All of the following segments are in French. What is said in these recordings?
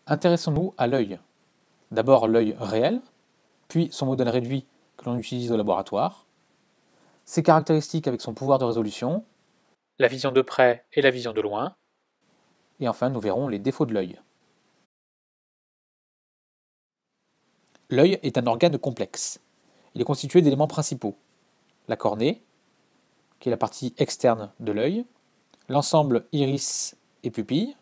Intéressons-nous à l'œil. D'abord l'œil réel, puis son modèle réduit que l'on utilise au laboratoire, ses caractéristiques avec son pouvoir de résolution, la vision de près et la vision de loin, et enfin nous verrons les défauts de l'œil. L'œil est un organe complexe. Il est constitué d'éléments principaux. La cornée, qui est la partie externe de l'œil, l'ensemble iris et pupille,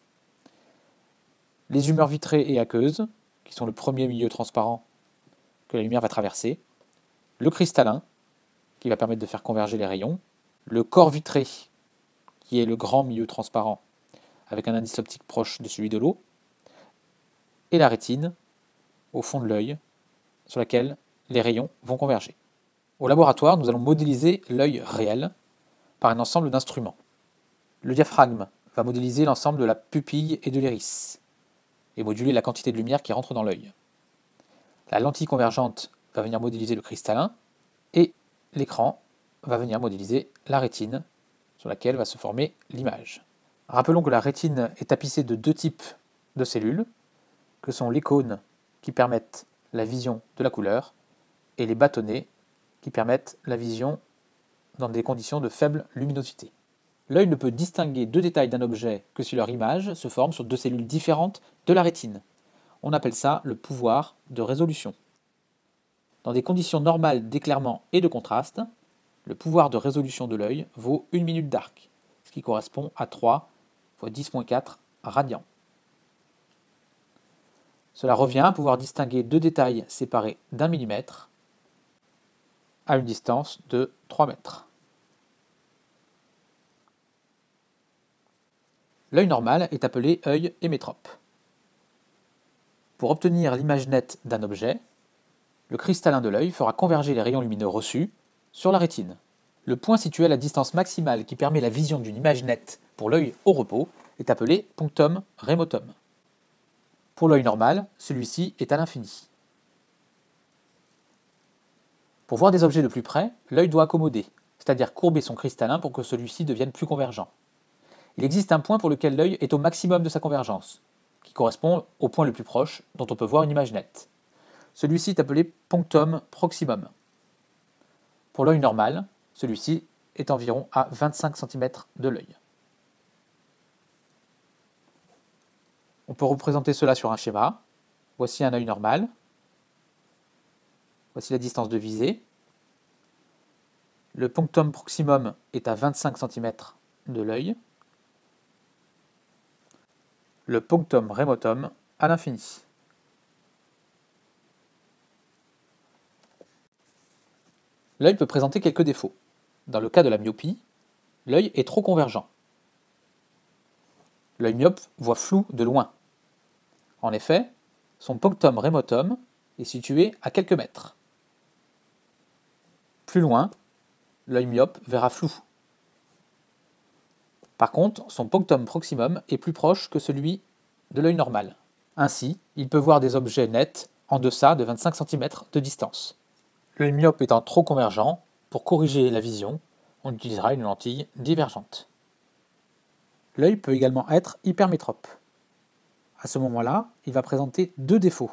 les humeurs vitrées et aqueuses, qui sont le premier milieu transparent que la lumière va traverser, le cristallin, qui va permettre de faire converger les rayons, le corps vitré, qui est le grand milieu transparent avec un indice optique proche de celui de l'eau, et la rétine, au fond de l'œil, sur laquelle les rayons vont converger. Au laboratoire, nous allons modéliser l'œil réel par un ensemble d'instruments. Le diaphragme va modéliser l'ensemble de la pupille et de l'iris, et moduler la quantité de lumière qui rentre dans l'œil. La lentille convergente va venir modéliser le cristallin, et l'écran va venir modéliser la rétine, sur laquelle va se former l'image. Rappelons que la rétine est tapissée de deux types de cellules, que sont les cônes qui permettent la vision de la couleur, et les bâtonnets qui permettent la vision dans des conditions de faible luminosité. L'œil ne peut distinguer deux détails d'un objet que si leur image se forme sur deux cellules différentes de la rétine. On appelle ça le pouvoir de résolution. Dans des conditions normales d'éclairement et de contraste, le pouvoir de résolution de l'œil vaut 1 minute d'arc, ce qui correspond à 3 × 10⁻4 radians. Cela revient à pouvoir distinguer deux détails séparés d'1 millimètre à une distance de 3 mètres. L'œil normal est appelé œil hémétrope. Pour obtenir l'image nette d'un objet, le cristallin de l'œil fera converger les rayons lumineux reçus sur la rétine. Le point situé à la distance maximale qui permet la vision d'une image nette pour l'œil au repos est appelé punctum remotum. Pour l'œil normal, celui-ci est à l'infini. Pour voir des objets de plus près, l'œil doit accommoder, c'est-à-dire courber son cristallin pour que celui-ci devienne plus convergent. Il existe un point pour lequel l'œil est au maximum de sa convergence, qui correspond au point le plus proche dont on peut voir une image nette. Celui-ci est appelé punctum proximum. Pour l'œil normal, celui-ci est environ à 25 cm de l'œil. On peut représenter cela sur un schéma. Voici un œil normal. Voici la distance de visée. Le punctum proximum est à 25 cm de l'œil. Le punctum remotum à l'infini. L'œil peut présenter quelques défauts. Dans le cas de la myopie, l'œil est trop convergent. L'œil myope voit flou de loin. En effet, son punctum remotum est situé à quelques mètres. Plus loin, l'œil myope verra flou. Par contre, son punctum proximum est plus proche que celui de l'œil normal. Ainsi, il peut voir des objets nets en deçà de 25 cm de distance. L'œil myope étant trop convergent, pour corriger la vision, on utilisera une lentille divergente. L'œil peut également être hypermétrope. À ce moment-là, il va présenter deux défauts.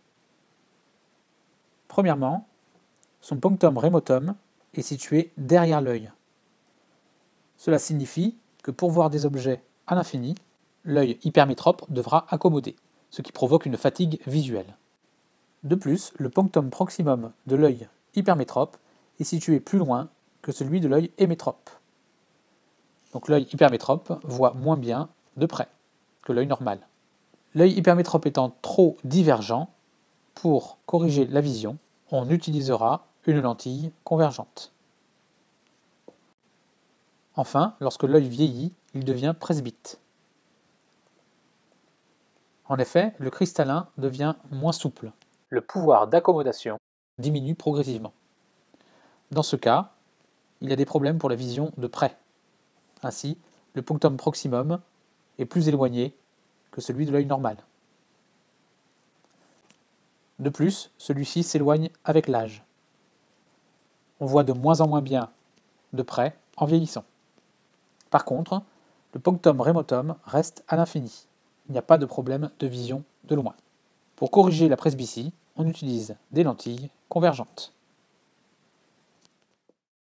Premièrement, son punctum remotum est situé derrière l'œil. Cela signifie que pour voir des objets à l'infini, l'œil hypermétrope devra accommoder, ce qui provoque une fatigue visuelle. De plus, le punctum proximum de l'œil hypermétrope est situé plus loin que celui de l'œil hémétrope. Donc l'œil hypermétrope voit moins bien de près que l'œil normal. L'œil hypermétrope étant trop divergent, pour corriger la vision, on utilisera une lentille convergente. Enfin, lorsque l'œil vieillit, il devient presbyte. En effet, le cristallin devient moins souple. Le pouvoir d'accommodation diminue progressivement. Dans ce cas, il y a des problèmes pour la vision de près. Ainsi, le punctum proximum est plus éloigné que celui de l'œil normal. De plus, celui-ci s'éloigne avec l'âge. On voit de moins en moins bien de près en vieillissant. Par contre, le punctum remotum reste à l'infini. il n'y a pas de problème de vision de loin. Pour corriger la presbytie, on utilise des lentilles convergentes.